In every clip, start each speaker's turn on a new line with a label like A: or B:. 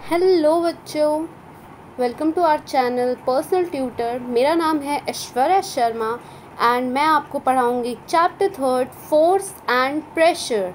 A: Hello बच्चों, welcome to our channel personal tutor. मेरा नाम है ऐश्वर्या शर्मा एंड मैं आपको पढ़ाऊंगी chapter third force and pressure.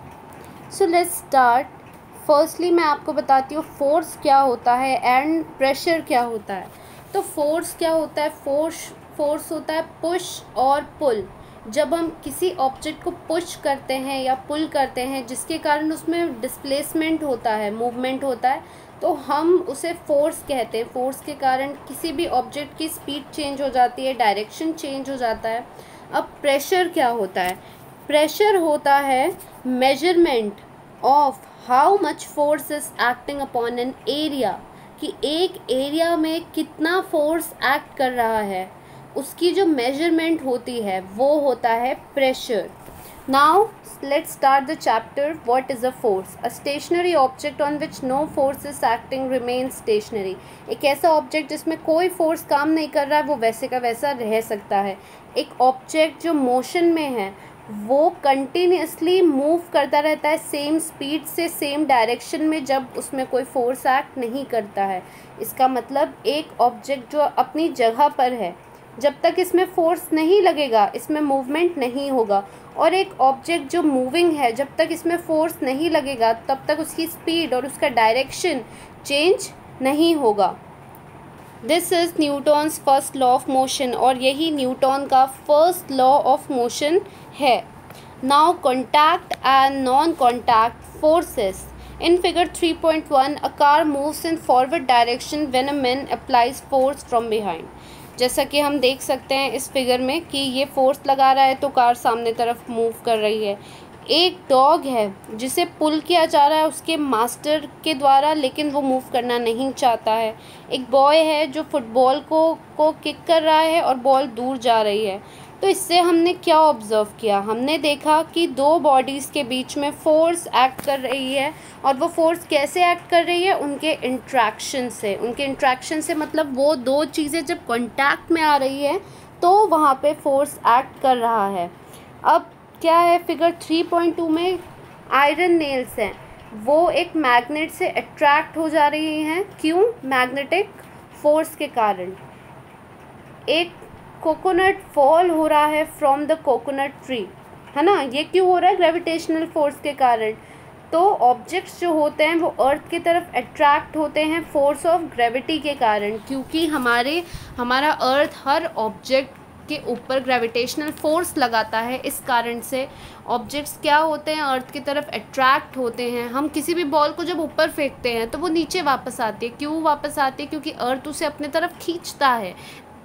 A: So let's start. Firstly मैं आपको बताती हूँ फोर्स क्या होता है एंड प्रेशर क्या होता है। तो फोर्स क्या होता है? फोर्स होता है पुश और पुल। जब हम किसी ऑब्जेक्ट को पुश करते हैं या पुल करते हैं जिसके कारण उसमें डिस्प्लेसमेंट होता है, मूवमेंट होता है, तो हम उसे फोर्स कहते हैं। फोर्स के कारण किसी भी ऑब्जेक्ट की स्पीड चेंज हो जाती है, डायरेक्शन चेंज हो जाता है। अब प्रेशर क्या होता है? प्रेशर होता है measurement of how much force is acting upon an area, कि एक एरिया में कितना फोर्स एक्ट कर रहा है, उसकी जो मेजरमेंट होती है वो होता है pressure. Now let's start the chapter. What is a force? A stationary object on which no force is acting remains stationary. एक ऐसा ऑब्जेक्ट जिसमें कोई फोर्स काम नहीं कर रहा है वो वैसे का वैसा रह सकता है। एक ऑब्जेक्ट जो मोशन में है वो कंटिन्यूसली मूव करता रहता है सेम स्पीड से, सेम डायरेक्शन में, जब उसमें कोई फोर्स एक्ट नहीं करता है। इसका मतलब एक ऑब्जेक्ट जो अपनी जगह पर है, जब तक इसमें फोर्स नहीं लगेगा इसमें मूवमेंट नहीं होगा। और एक ऑब्जेक्ट जो मूविंग है, जब तक इसमें फोर्स नहीं लगेगा तब तक उसकी स्पीड और उसका डायरेक्शन चेंज नहीं होगा। This is Newton's first law of motion, और यही न्यूटन का फर्स्ट लॉ ऑफ मोशन है। Now contact and non contact forces. In figure 3.1, a car moves in forward direction when a man applies force from behind. जैसा कि हम देख सकते हैं इस फिगर में कि ये फोर्स लगा रहा है तो कार सामने तरफ मूव कर रही है। एक डॉग है जिसे पुल किया जा रहा है उसके मास्टर के द्वारा, लेकिन वो मूव करना नहीं चाहता है। एक बॉय है जो फुटबॉल को किक कर रहा है और बॉल दूर जा रही है। तो इससे हमने क्या ऑब्ज़र्व किया? हमने देखा कि दो बॉडीज़ के बीच में फ़ोर्स एक्ट कर रही है, और वो फोर्स कैसे एक्ट कर रही है? उनके इंट्रैक्शन से। उनके इंट्रैक्शन से मतलब वो दो चीज़ें जब कांटेक्ट में आ रही है तो वहाँ पे फोर्स एक्ट कर रहा है। अब क्या है फिगर 3.2 में? आयरन नेल्स हैं, वो एक मैग्नेट से अट्रैक्ट हो जा रही हैं। क्यों? मैग्नेटिक फोर्स के कारण। एक कोकोनट फॉल हो रहा है फ्रॉम द कोकोनट ट्री, है ना? ये क्यों हो रहा है? ग्रेविटेशनल फोर्स के कारण। तो ऑब्जेक्ट्स जो होते हैं वो अर्थ की तरफ अट्रैक्ट होते हैं फोर्स ऑफ ग्रेविटी के कारण, क्योंकि हमारा अर्थ हर ऑब्जेक्ट के ऊपर ग्रेविटेशनल फोर्स लगाता है। इस कारण से ऑब्जेक्ट्स क्या होते हैं? अर्थ की तरफ अट्रैक्ट होते हैं। हम किसी भी बॉल को जब ऊपर फेंकते हैं तो वो नीचे वापस आती है। क्यों वापस आती है? क्योंकि अर्थ उसे अपने तरफ खींचता है।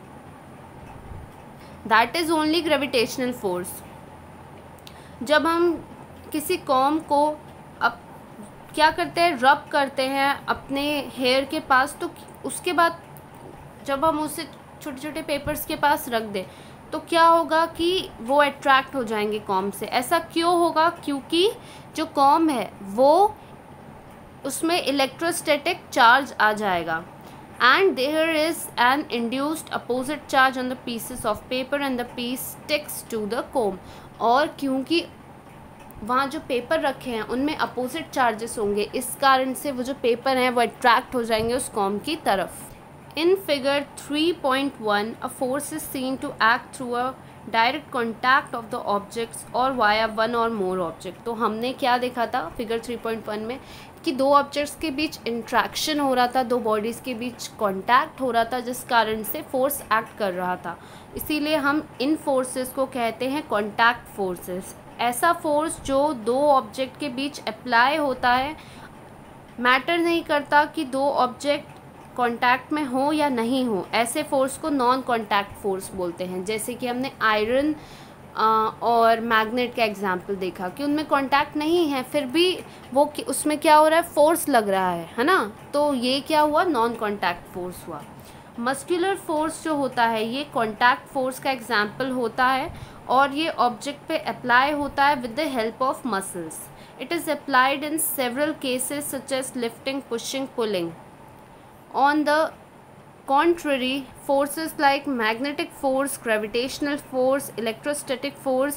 A: That is only gravitational force. जब हम किसी कॉम को अब क्या करते हैं? रब करते हैं अपने हेयर के पास, तो उसके बाद जब हम उसे छोटे छोटे पेपर्स के पास रख दें तो क्या होगा कि वो अट्रैक्ट हो जाएंगे कॉम से। ऐसा क्यों होगा? क्योंकि जो कॉम है वो उसमें इलेक्ट्रोस्टैटिक चार्ज आ जाएगा, and there is an induced opposite charge on the pieces of paper and the piece sticks to the comb। और क्योंकि वहाँ जो पेपर रखे हैं उनमें अपोजिट चार्जेस होंगे, इस कारण से वो जो पेपर हैं वो अट्रैक्ट हो जाएंगे उस कॉम की तरफ। In figure 3.1 a force is seen to act through a direct contact of the objects or via one or more object. तो हमने क्या देखा था फिगर 3.1 में कि दो ऑब्जेक्ट्स के बीच इंट्रैक्शन हो रहा था, दो बॉडीज़ के बीच कांटेक्ट हो रहा था, जिस कारण से फोर्स एक्ट कर रहा था। इसीलिए हम इन फोर्सेस को कहते हैं कांटेक्ट फोर्सेस। ऐसा फोर्स जो दो ऑब्जेक्ट के बीच अप्लाई होता है, मैटर नहीं करता कि दो ऑब्जेक्ट कांटेक्ट में हो या नहीं हो, ऐसे फोर्स को नॉन कांटेक्ट फोर्स बोलते हैं। जैसे कि हमने आयरन और मैग्नेट का एग्जाम्पल देखा कि उनमें कांटेक्ट नहीं है, फिर भी वो उसमें क्या हो रहा है? फोर्स लग रहा है ना? तो ये क्या हुआ? नॉन कांटेक्ट फोर्स हुआ। मस्कुलर फोर्स जो होता है ये कांटेक्ट फोर्स का एग्जाम्पल होता है, और ये ऑब्जेक्ट पे अप्लाई होता है with the help of muscles. It is applied in several cases such as lifting, pushing, pulling. On the contrary, forces like magnetic force, gravitational force, electrostatic force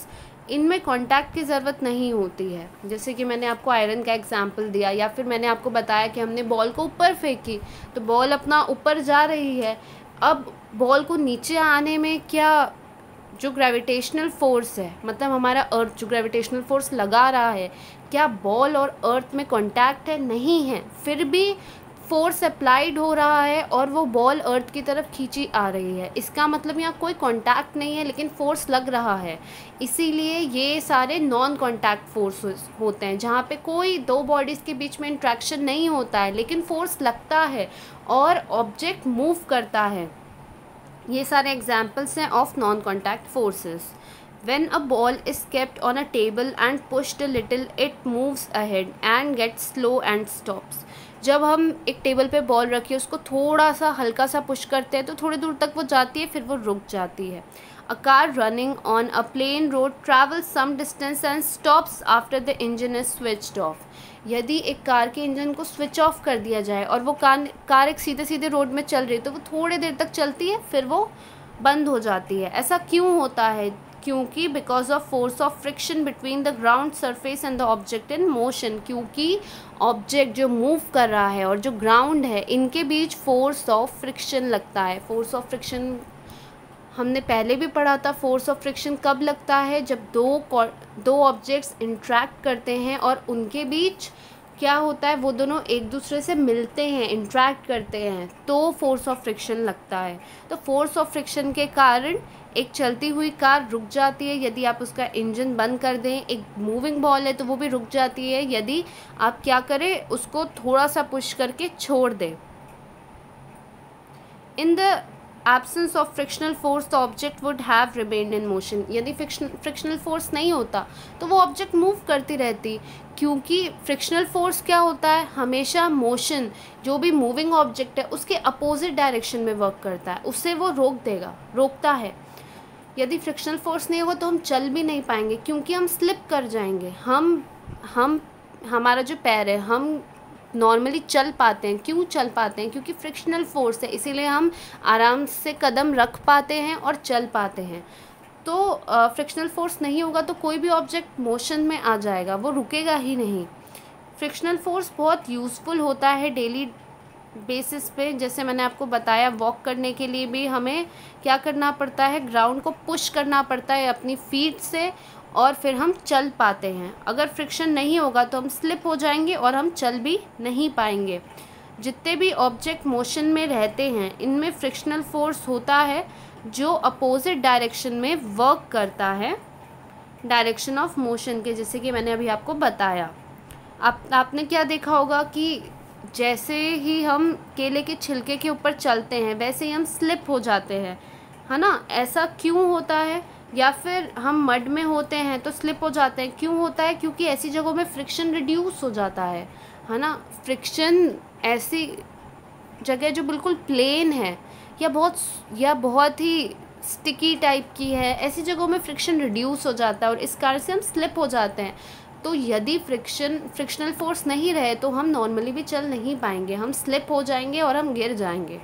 A: इनमें contact की ज़रूरत नहीं होती है। जैसे कि मैंने आपको आयरन का एग्जांपल दिया, या फिर मैंने आपको बताया कि हमने बॉल को ऊपर फेंकी तो बॉल अपना ऊपर जा रही है। अब बॉल को नीचे आने में क्या जो ग्रेविटेशनल फोर्स है, मतलब हमारा अर्थ जो ग्रेविटेशनल फोर्स लगा रहा है, क्या बॉल और अर्थ में कांटेक्ट है? नहीं है। फिर भी फोर्स अप्लाइड हो रहा है और वो बॉल अर्थ की तरफ खींची आ रही है। इसका मतलब यहाँ कोई कांटेक्ट नहीं है लेकिन फोर्स लग रहा है। इसीलिए ये सारे नॉन कांटेक्ट फोर्स होते हैं, जहाँ पे कोई दो बॉडीज़ के बीच में इंट्रैक्शन नहीं होता है लेकिन फोर्स लगता है और ऑब्जेक्ट मूव करता है। ये सारे एग्जाम्पल्स हैं of non contact forces. When a ball is kept on a table and pushed a little, it moves ahead and gets slow and stops. जब हम एक टेबल पे बॉल रखिए, उसको थोड़ा सा हल्का सा पुश करते हैं तो थोड़ी दूर तक वो जाती है, फिर वो रुक जाती है। A car running on a plain road travels some distance and stops after the engine is switched off. यदि एक कार के इंजन को स्विच ऑफ कर दिया जाए और वो कार एक सीधे सीधे रोड में चल रही है तो वो थोड़ी देर तक चलती है, फिर वो बंद हो जाती है। ऐसा क्यों होता है? क्योंकि because of force of friction between the ground surface and the object in motion. क्योंकि ऑब्जेक्ट जो मूव कर रहा है और जो ग्राउंड है, इनके बीच फोर्स ऑफ फ्रिक्शन लगता है। फोर्स ऑफ फ्रिक्शन हमने पहले भी पढ़ा था। फोर्स ऑफ फ्रिक्शन कब लगता है? जब दो ऑब्जेक्ट्स इंट्रैक्ट करते हैं और उनके बीच क्या होता है, वो दोनों एक दूसरे से मिलते हैं, इंट्रैक्ट करते हैं, तो फोर्स ऑफ फ्रिक्शन लगता है। तो फोर्स ऑफ फ्रिक्शन के कारण एक चलती हुई कार रुक जाती है यदि आप उसका इंजन बंद कर दें। एक मूविंग बॉल है तो वो भी रुक जाती है यदि आप क्या करें, उसको थोड़ा सा पुश करके छोड़ दें। In the absence of frictional force the object would have remained in motion. यदि फ्रिक्शनल फोर्स नहीं होता तो वो ऑब्जेक्ट मूव करती रहती, क्योंकि फ्रिक्शनल फोर्स क्या होता है, हमेशा मोशन, जो भी मूविंग ऑब्जेक्ट है उसके अपोजिट डायरेक्शन में वर्क करता है, उससे वो रोकता है। यदि फ्रिक्शनल फोर्स नहीं होगा तो हम चल भी नहीं पाएंगे, क्योंकि हम स्लिप कर जाएंगे। हमारा जो पैर है, हम नॉर्मली चल पाते हैं। क्यों चल पाते हैं? क्योंकि फ्रिक्शनल फोर्स है, इसीलिए हम आराम से कदम रख पाते हैं और चल पाते हैं। तो फ्रिक्शनल फोर्स नहीं होगा तो कोई भी ऑब्जेक्ट मोशन में आ जाएगा, वो रुकेगा ही नहीं। फ्रिक्शनल फोर्स बहुत यूज़फुल होता है डेली बेसिस पे। जैसे मैंने आपको बताया, वॉक करने के लिए भी हमें क्या करना पड़ता है, ग्राउंड को पुश करना पड़ता है अपनी फीट से, और फिर हम चल पाते हैं। अगर फ्रिक्शन नहीं होगा तो हम स्लिप हो जाएंगे और हम चल भी नहीं पाएंगे। जितने भी ऑब्जेक्ट मोशन में रहते हैं, इनमें फ्रिक्शनल फोर्स होता है जो अपोजिट डायरेक्शन में वर्क करता है, डायरेक्शन ऑफ मोशन के। जैसे कि मैंने अभी आपको बताया, आपने क्या देखा होगा कि जैसे ही हम केले के छिलके के ऊपर चलते हैं वैसे ही हम स्लिप हो जाते हैं, है ना। ऐसा क्यों होता है? या फिर हम मड में होते हैं तो स्लिप हो जाते हैं, क्यों होता है? क्योंकि ऐसी जगहों में फ्रिक्शन रिड्यूस हो जाता है ना। फ्रिक्शन ऐसी जगह जो बिल्कुल प्लेन है या बहुत ही स्टिकी टाइप की है, ऐसी जगहों में फ्रिक्शन रिड्यूस हो जाता है और इस कारण से हम स्लिप हो जाते हैं। तो यदि फ्रिक्शनल फोर्स नहीं रहे तो हम नॉर्मली भी चल नहीं पाएंगे, हम स्लिप हो जाएंगे और हम गिर जाएंगे।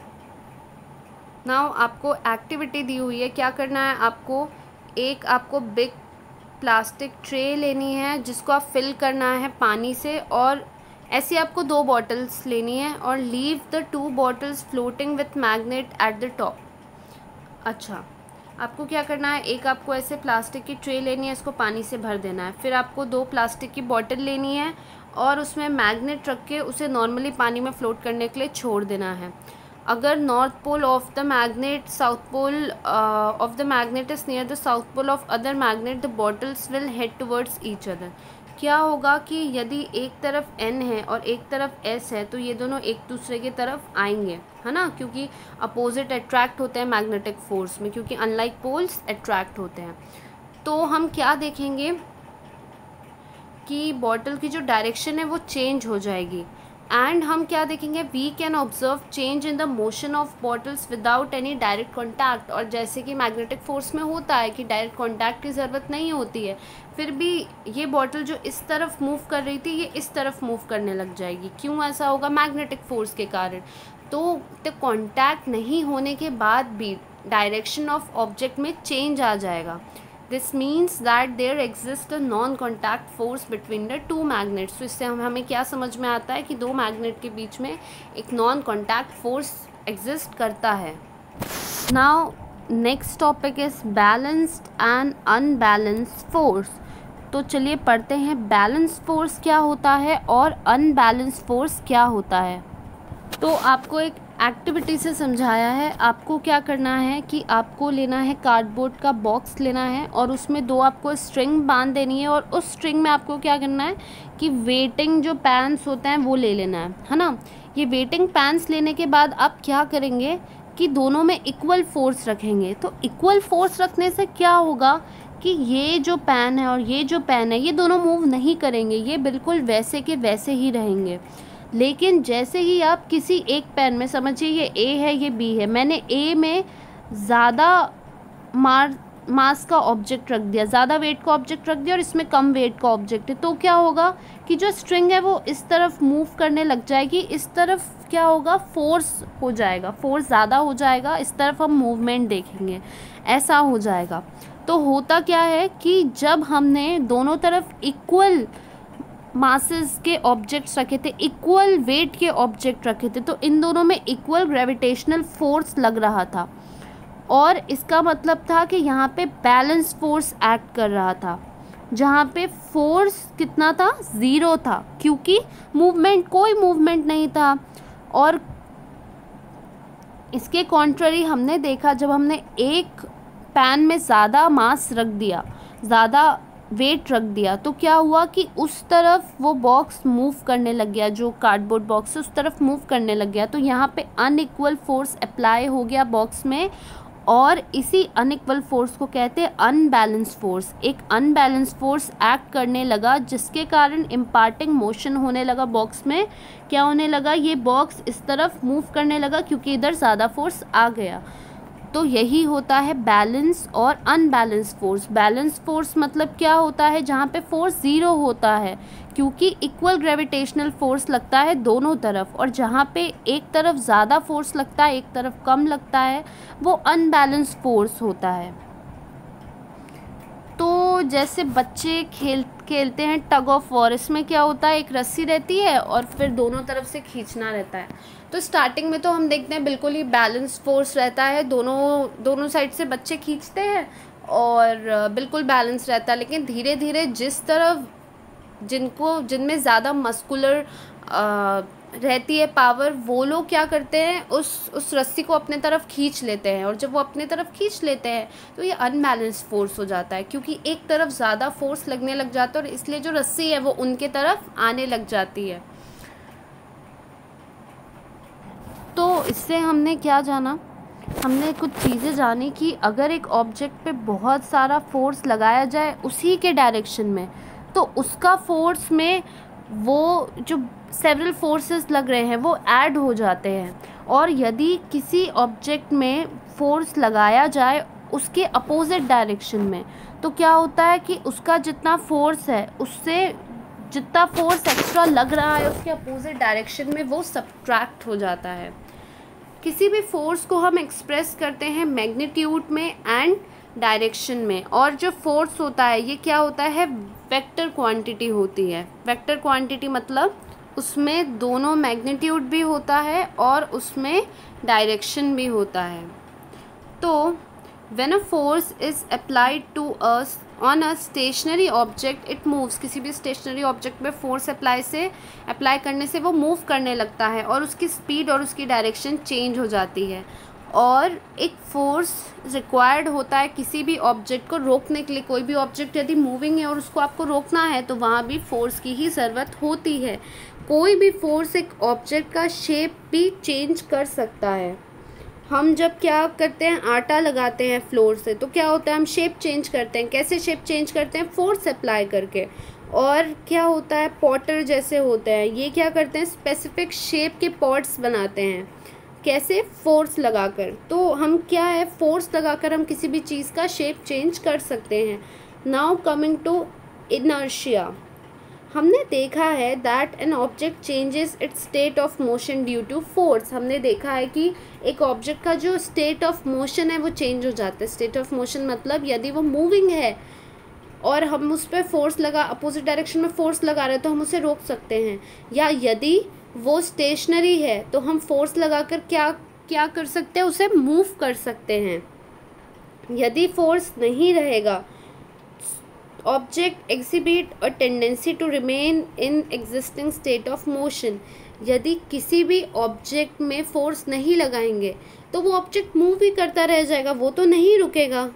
A: नाउ आपको एक्टिविटी दी हुई है, क्या करना है आपको बिग प्लास्टिक ट्रे लेनी है जिसको आप फिल करना है पानी से, और ऐसी आपको 2 बॉटल्स लेनी है और leave the 2 bottles floating with magnet at the top. अच्छा, आपको क्या करना है, एक आपको ऐसे प्लास्टिक की ट्रे लेनी है, इसको पानी से भर देना है। फिर आपको 2 प्लास्टिक की बॉटल लेनी है और उसमें मैग्नेट रख के उसे नॉर्मली पानी में फ्लोट करने के लिए छोड़ देना है। अगर north pole of the magnet south pole of the magnet is near the south pole of other magnet, the bottles will head towards each other. क्या होगा कि यदि एक तरफ N है और एक तरफ S है तो ये दोनों एक दूसरे की तरफ आएंगे, है ना, क्योंकि अपोजिट अट्रैक्ट होते हैं मैग्नेटिक फोर्स में, क्योंकि अनलाइक पोल्स अट्रैक्ट होते हैं। तो हम क्या देखेंगे कि बॉटल की जो डायरेक्शन है वो चेंज हो जाएगी, एंड हम क्या देखेंगे, we can observe change in the motion of bottles without any direct contact. और जैसे कि मैग्नेटिक फोर्स में होता है कि डायरेक्ट कॉन्टैक्ट की ज़रूरत नहीं होती है, फिर भी ये बॉटल जो इस तरफ मूव कर रही थी ये इस तरफ मूव करने लग जाएगी। क्यों ऐसा होगा? मैग्नेटिक फोर्स के कारण। तो कॉन्टैक्ट नहीं होने के बाद भी डायरेक्शन ऑफ ऑब्जेक्ट में चेंज आ जाएगा। This means that there exist a non contact force between the two magnets. तो इससे हमें क्या समझ में आता है कि दो मैग्नेट के बीच में एक नॉन कॉन्टैक्ट फोर्स एग्जिस्ट करता है। Now next topic is balanced and unbalanced force. तो चलिए पढ़ते हैं बैलेंस फोर्स क्या होता है और अनबैलेंस फोर्स क्या होता है। तो आपको एक एक्टिविटी से समझाया है। आपको क्या करना है कि आपको लेना है कार्डबोर्ड का बॉक्स लेना है और उसमें दो आपको स्ट्रिंग बांध देनी है और उस स्ट्रिंग में आपको क्या करना है कि वेटिंग जो पैन्स होते हैं वो ले लेना है ना। ये वेटिंग पैन्स लेने के बाद आप क्या करेंगे कि दोनों में इक्वल फोर्स रखेंगे। तो इक्वल फोर्स रखने से क्या होगा कि ये जो पैन है और ये जो पैन है ये दोनों मूव नहीं करेंगे, ये बिल्कुल वैसे के वैसे ही रहेंगे। लेकिन जैसे ही आप किसी एक पेन में, समझिए ये ए है ये बी है, मैंने ए में ज़्यादा मास का ऑब्जेक्ट रख दिया, ज़्यादा वेट का ऑब्जेक्ट रख दिया और इसमें कम वेट का ऑब्जेक्ट है, तो क्या होगा कि जो स्ट्रिंग है वो इस तरफ मूव करने लग जाएगी। इस तरफ क्या होगा, फोर्स हो जाएगा, फोर्स ज़्यादा हो जाएगा, इस तरफ हम मूवमेंट देखेंगे, ऐसा हो जाएगा। तो होता क्या है कि जब हमने दोनों तरफ इक्वल मासेस के ऑब्जेक्ट्स रखे थे, इक्वल वेट के ऑब्जेक्ट रखे थे, तो इन दोनों में इक्वल ग्रेविटेशनल फोर्स लग रहा था और इसका मतलब था कि यहाँ पे बैलेंस फोर्स एक्ट कर रहा था, जहाँ पे फोर्स कितना था, 0 था, क्योंकि कोई मूवमेंट नहीं था। और इसके कॉन्ट्ररी हमने देखा, जब हमने एक पैन में ज़्यादा मास रख दिया, ज़्यादा वेट रख दिया, तो क्या हुआ कि उस तरफ वो बॉक्स मूव करने लग गया, जो कार्डबोर्ड बॉक्स है उस तरफ मूव करने लग गया। तो यहाँ पे अनइक्वल फोर्स अप्लाई हो गया बॉक्स में और इसी अनइक्वल फोर्स को कहते हैं अनबैलेंस फोर्स। एक अनबैलेंस फोर्स एक्ट करने लगा जिसके कारण इम्पार्टिंग मोशन होने लगा बॉक्स में। क्या होने लगा, ये बॉक्स इस तरफ मूव करने लगा क्योंकि इधर ज़्यादा फोर्स आ गया। तो यही होता है बैलेंस और अनबैलेंस फोर्स। बैलेंस फोर्स मतलब क्या होता है, जहाँ पे फोर्स 0 होता है क्योंकि इक्वल ग्रेविटेशनल फोर्स लगता है दोनों तरफ, और जहाँ पे एक तरफ ज़्यादा फोर्स लगता है एक तरफ कम लगता है वो अनबैलेंस फोर्स होता है। तो जैसे बच्चे खेलते हैं टग ऑफ वॉर, इसमें क्या होता है, एक रस्सी रहती है और फिर दोनों तरफ से खींचना रहता है। तो स्टार्टिंग में तो हम देखते हैं बिल्कुल ही बैलेंस फोर्स रहता है, दोनों साइड से बच्चे खींचते हैं और बिल्कुल बैलेंस रहता है। लेकिन धीरे धीरे जिस तरफ जिनमें ज़्यादा मस्कुलर रहती है पावर, वो लोग क्या करते हैं, उस रस्सी को अपने तरफ खींच लेते हैं, और जब वो अपने तरफ खींच लेते हैं तो ये अनबैलेंस फोर्स हो जाता है क्योंकि एक तरफ ज़्यादा फोर्स लगने लग जाता है और इसलिए जो रस्सी है वो उनके तरफ आने लग जाती है। तो इससे हमने क्या जाना, हमने कुछ चीज़ें जानी कि अगर एक ऑब्जेक्ट पे बहुत सारा फोर्स लगाया जाए उसी के डायरेक्शन में, तो उसका फोर्स में वो जो सेवरल फोर्सेस लग रहे हैं वो ऐड हो जाते हैं। और यदि किसी ऑब्जेक्ट में फोर्स लगाया जाए उसके अपोजिट डायरेक्शन में, तो क्या होता है कि उसका जितना फोर्स है उससे जितना फोर्स एक्स्ट्रा लग रहा है उसके अपोजिट डायरेक्शन में वो सब्ट्रैक्ट हो जाता है। किसी भी फोर्स को हम एक्सप्रेस करते हैं मैग्नीट्यूड में एंड डायरेक्शन में, और जो फोर्स होता है ये क्या होता है, वेक्टर क्वांटिटी होती है। वेक्टर क्वांटिटी मतलब उसमें दोनों मैग्नीट्यूड भी होता है और उसमें डायरेक्शन भी होता है। तो when a force is applied to us on a stationary object it moves, किसी भी स्टेशनरी ऑब्जेक्ट में फोर्स अप्लाई करने से वो मूव करने लगता है और उसकी स्पीड और उसकी डायरेक्शन चेंज हो जाती है। और एक फोर्स रिक्वायर्ड होता है किसी भी ऑब्जेक्ट को रोकने के लिए। कोई भी ऑब्जेक्ट यदि मूविंग है और उसको आपको रोकना है तो वहाँ भी फोर्स की ही ज़रूरत होती है। कोई भी फोर्स एक ऑब्जेक्ट का शेप भी चेंज कर सकता है। हम जब क्या करते हैं, आटा लगाते हैं फ्लोर से, तो क्या होता है, हम शेप चेंज करते हैं। कैसे शेप चेंज करते हैं, फोर्स अप्लाई करके। और क्या होता है, पॉटर जैसे होते हैं, ये क्या करते हैं, स्पेसिफिक शेप के पॉट्स बनाते हैं। कैसे, फोर्स लगाकर। तो हम क्या है, फोर्स लगाकर हम किसी भी चीज़ का शेप चेंज कर सकते हैं। नाउ कमिंग टू इनर्शिया, हमने देखा है that an object changes its state of motion due to force. हमने देखा है कि एक ऑब्जेक्ट का जो स्टेट ऑफ मोशन है वो चेंज हो जाता है। स्टेट ऑफ मोशन मतलब यदि वो मूविंग है और हम उस पर फोर्स लगा, अपोजिट डायरेक्शन में फोर्स लगा रहे हैं तो हम उसे रोक सकते हैं, या यदि वो स्टेशनरी है तो हम फोर्स लगाकर क्या कर सकते हैं, उसे मूव कर सकते हैं। यदि फोर्स नहीं रहेगा, object exhibit a tendency to remain in existing state of motion. यदि किसी भी ऑब्जेक्ट में फोर्स नहीं लगाएंगे तो वो ऑब्जेक्ट मूव ही करता रह जाएगा, वो तो नहीं रुकेगा।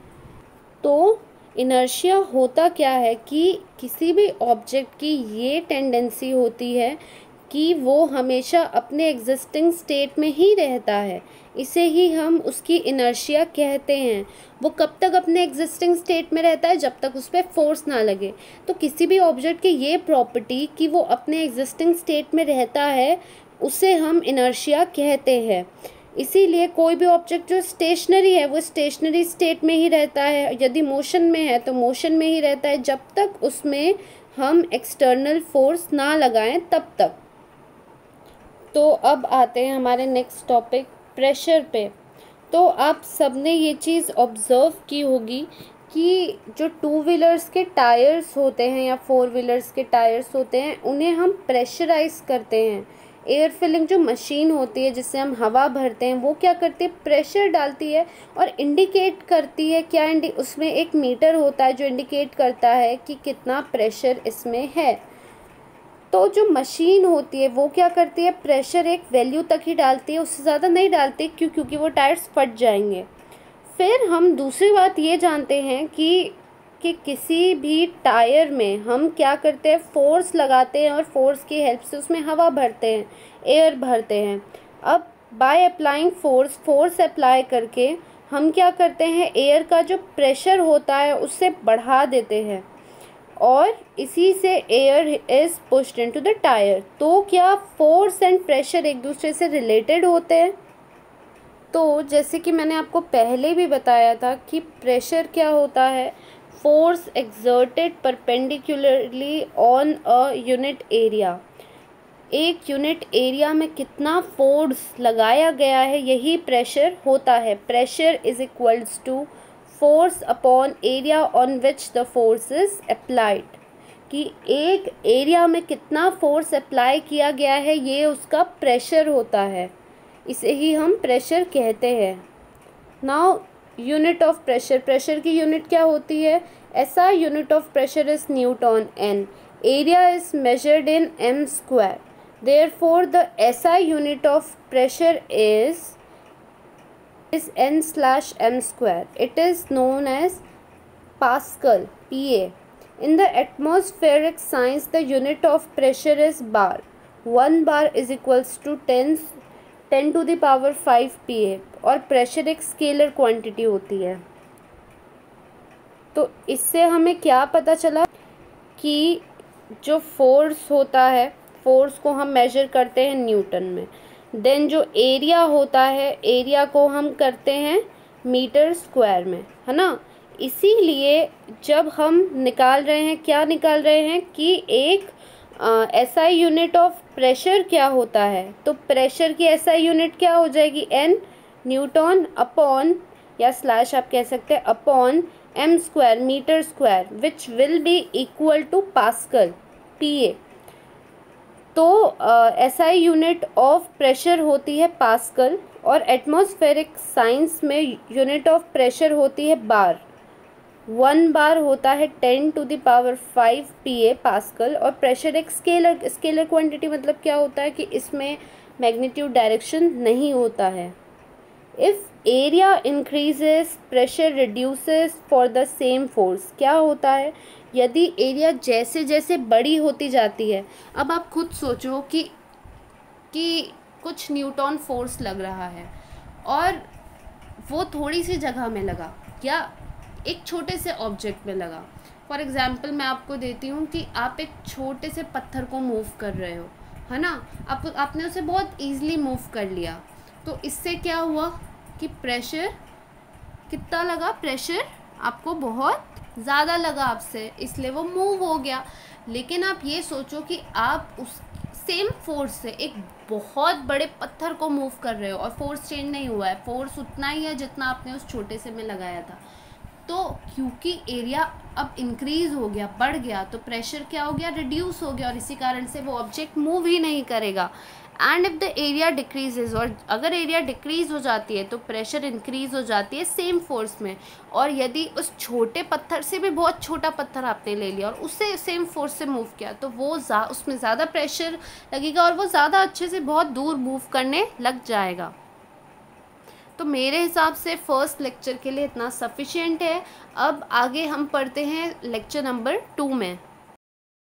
A: तो इनर्शिया होता क्या है कि किसी भी ऑब्जेक्ट की ये टेंडेंसी होती है कि वो हमेशा अपने एग्जिस्टिंग स्टेट में ही रहता है, इसे ही हम उसकी इनर्शिया कहते हैं। वो कब तक अपने एग्जिस्टिंग स्टेट में रहता है, जब तक उस पर फोर्स ना लगे। तो किसी भी ऑब्जेक्ट की ये प्रॉपर्टी कि वो अपने एग्जिस्टिंग स्टेट में रहता है, उसे हम इनर्शिया कहते हैं। इसीलिए कोई भी ऑब्जेक्ट जो स्टेशनरी है वो स्टेशनरी स्टेट में ही रहता है, यदि मोशन में है तो मोशन में ही रहता है, जब तक उसमें हम एक्सटर्नल फोर्स ना लगाएं तब तक। तो अब आते हैं हमारे नेक्स्ट टॉपिक प्रेशर पे। तो आप सबने ये चीज़ ऑब्ज़र्व की होगी कि जो 2 व्हीलर्स के टायर्स होते हैं या 4 व्हीलर्स के टायर्स होते हैं, उन्हें हम प्रेशराइज करते हैं। एयर फिलिंग जो मशीन होती है जिससे हम हवा भरते हैं, वो क्या करती है, प्रेशर डालती है और इंडिकेट करती है क्या, उसमें एक मीटर होता है जो इंडिकेट करता है कि कितना प्रेशर इसमें है। तो जो मशीन होती है वो क्या करती है, प्रेशर एक वैल्यू तक ही डालती है, उससे ज़्यादा नहीं डालती। क्योंकि वो टायर्स फट जाएंगे। फिर हम दूसरी बात ये जानते हैं कि किसी भी टायर में हम क्या करते हैं, फोर्स लगाते हैं और फोर्स की हेल्प से उसमें हवा भरते हैं, एयर भरते हैं। अब बाय अप्लाइंग फोर्स अप्लाई करके हम क्या करते हैं, एयर का जो प्रेशर होता है उससे बढ़ा देते हैं और इसी से air is pushed into the tyre. तो क्या फोर्स एंड प्रेशर एक दूसरे से रिलेटेड होते हैं? तो जैसे कि मैंने आपको पहले भी बताया था कि प्रेशर क्या होता है, force exerted perpendicularly on a unit area. एक यूनिट एरिया में कितना फोर्स लगाया गया है, यही प्रेशर होता है। Pressure is equals to force upon area on which the force is applied. कि एक एरिया में कितना फोर्स अप्लाई किया गया है, ये उसका प्रेशर होता है, इसे ही हम प्रेशर कहते हैं। Now unit of pressure, pressure की यूनिट क्या होती है, ऐसा unit of pressure is newton N. Area is measured in m square, therefore the SI unit of pressure is n/m square. It is known as Pascal, PA. In the atmospheric science, the unit of pressure is bar. 1 bar is equals to 10 to the power 5 PA और pressure एक scalar quantity होती है। तो इससे हमें क्या पता चला कि जो फोर्स होता है, फोर्स को हम मेजर करते हैं न्यूटन में। देन जो एरिया होता है, एरिया को हम करते हैं मीटर स्क्वायर में, है ना। इसीलिए जब हम निकाल रहे हैं, क्या निकाल रहे हैं कि एक एसआई यूनिट ऑफ प्रेशर क्या होता है, तो प्रेशर की एसआई यूनिट क्या हो जाएगी, एन न्यूटन अपॉन या स्लैश आप कह सकते हैं upon m square metre square, which will be equal to pascal, PA. तो एसआई यूनिट ऑफ प्रेशर होती है पास्कल और एटमॉस्फेरिक साइंस में यूनिट ऑफ प्रेशर होती है बार। 1 बार होता है 10 to the power 5 PA pascal. और प्रेशर एक स्केलर क्वांटिटी, मतलब क्या होता है कि इसमें मैग्नीट्यूड डायरेक्शन नहीं होता है। If area increases pressure reduces for the same force. क्या होता है, यदि एरिया जैसे जैसे बड़ी होती जाती है, अब आप खुद सोचो कि कुछ न्यूटन फोर्स लग रहा है और वो थोड़ी सी जगह में लगा या एक छोटे से ऑब्जेक्ट में लगा। फॉर एग्जांपल मैं आपको देती हूँ कि आप एक छोटे से पत्थर को मूव कर रहे हो, है ना, आपने उसे बहुत ईजिली मूव कर लिया। तो इससे क्या हुआ कि प्रेशर कितना लगा, प्रेशर आपको बहुत ज़्यादा लगा आपसे, इसलिए वो मूव हो गया। लेकिन आप ये सोचो कि आप उस सेम फोर्स से एक बहुत बड़े पत्थर को मूव कर रहे हो और फोर्स चेंज नहीं हुआ है, फोर्स उतना ही है जितना आपने उस छोटे से में लगाया था। तो क्योंकि एरिया अब इंक्रीज हो गया, बढ़ गया, तो प्रेशर क्या हो गया, रिड्यूस हो गया, और इसी कारण से वो ऑब्जेक्ट मूव ही नहीं करेगा। And if the area decreases, और अगर एरिया डिक्रीज हो जाती है तो प्रेशर इंक्रीज हो जाती है सेम फोर्स में। और यदि उस छोटे पत्थर से भी बहुत छोटा पत्थर आपने ले लिया और उससे सेम फोर्स से मूव किया तो वो उसमें ज़्यादा प्रेशर लगेगा और वो ज़्यादा अच्छे से बहुत दूर मूव करने लग जाएगा। तो मेरे हिसाब से फर्स्ट लेक्चर के लिए इतना सफिशिएंट है। अब आगे हम पढ़ते हैं लेक्चर नंबर 2 में।